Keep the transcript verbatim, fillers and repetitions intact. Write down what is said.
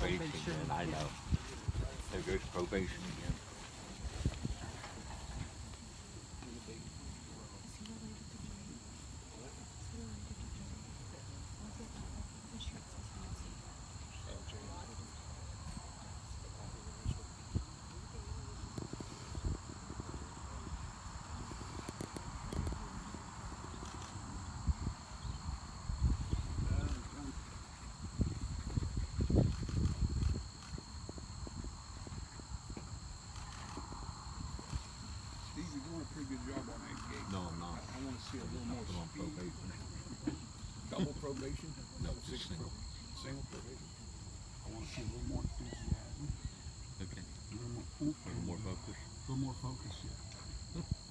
probation again, I know. There goes probation again. Pretty good job on that gate. No, I'm not. I, I want to see a little more on speed. probation. Double probation? No, six single. Pro single probation. I want to see a little more enthusiasm. Okay. A little more, A little more focus. A little more focus, yeah.